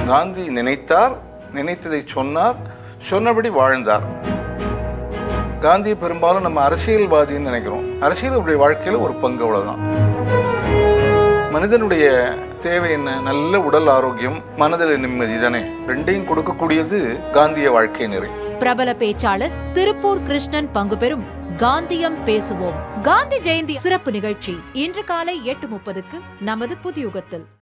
காந்தி நினைத்தார், நினைத்ததை சொன்னார், சொன்னபடி வாழ்ந்தார். காந்தியை பெரும்பாலும் நம்ம அரசியல்வாதின்னு நினைக்கிறோம். அரசியலுடைய வாழ்க்கையில் ஒரு பங்கு, அவ்வளவுதான். மனிதனுடைய தேவை என்ன? நல்ல உடல் ஆரோக்கியம், மனதில் நிம்மதி தானே. ரெண்டையும் கொடுக்கக்கூடியது காந்திய வாழ்க்கை நெறி. பிரபல பேச்சாளர் திருப்பூர் கிருஷ்ணன் பங்கு பெறும் காந்தியம் பேசுவோம் காந்தி ஜெயந்தி சிறப்பு நிகழ்ச்சி இன்று காலை 8:30க்கு நமது புதியுகத்தில்.